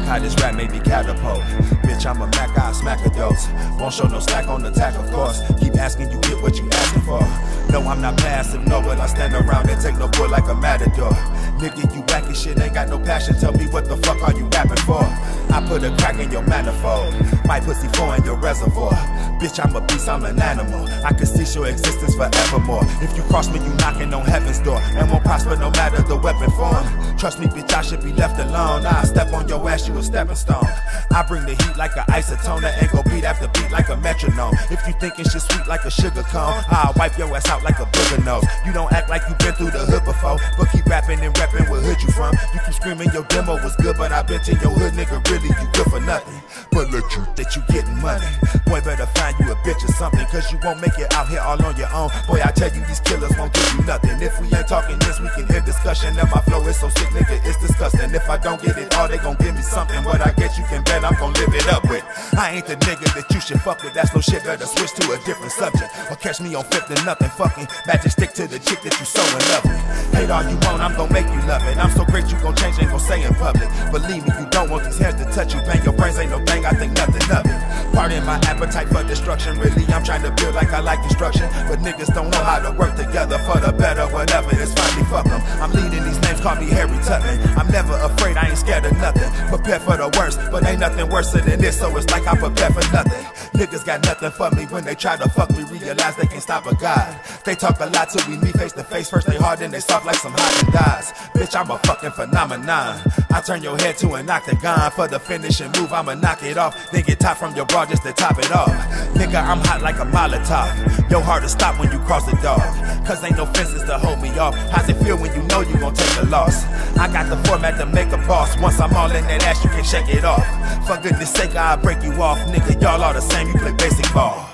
how this rap made me catapult. Bitch, I'm a Mac, I smack a dose. Won't show no slack on the tack, of course. Keep asking, you get what you asking for. No, I'm not passive, no, but I stand around and take no bull like a matador. Nigga, you whack shit, ain't got no passion. Tell me what the fuck are you rapping for? I put a crack in your manifold, my pussy 4 in your reservoir. Bitch, I'm a beast, I'm an animal. I can cease your existence forevermore. If you cross me, you knocking on heaven's door, and won't prosper no matter the weapon form. Trust me, bitch, I should be left alone. I step on your ass, you a stepping stone. I bring the heat like an isotone, that ain't go beat after beat like a metronome. If you thinking shit sweet like a sugar cone, I'll wipe your ass out like a booger nose. You don't act like you been through the hood before, but keep rapping and repping what hood you from. You keep screaming your demo was good, but I bet to your hood nigga really you good for nothing. But look you that you getting money. Boy, better find you a bitch or something, cause you won't make it out here all on your own. Boy, I tell you these killers won't give you nothing. If we ain't talking this, we can end discussion. And my flow is so sick, nigga, it's disgusting. If I don't get it all, they gon' give me something. What I get, you can bet I'm gon' live it up with. I ain't the nigga that you should fuck with. That's no shit, better switch to a different subject. Or catch me on 5th and nothing fucking. Magic stick to the chick that you so in love with. Hate all you want, I'm gon' make you love it. I'm so great you gon' change, ain't gon' say in public. Believe me, you don't want these hands to touch you. Bang your brains, ain't no thing, I think nothing of it. Pardon my appetite for destruction. Really, I'm trying to build like I like construction. But niggas don't know how to work together for the better, whatever. It's finally fuck them. I'm leading these names, call me Harry Tubman. I'm never afraid, I ain't scared of nothing. Prepare for the worst, but ain't nothing worse than this, so it's like I prepare for nothing. Niggas got nothing for me when they try to fuck me. Realize they can't stop a god. They talk a lot till we meet face to face. First they hard, then they soft like some hot and dies. Bitch, I'm a fucking phenomenon. I turn your head to an octagon. For the finishing move, I'ma knock it off. Then get top from your bra just to top it off. Nigga, I'm hot like a Molotov. Your heart to stop when you cross the dog, cause ain't no fences to hold me off. How's it feel when you know you gon' take a loss? I got the format to make a boss. Once I'm all in that ass, you can shake it off. For goodness sake, I'll break you off. Nigga, y'all all the same, you play basic ball.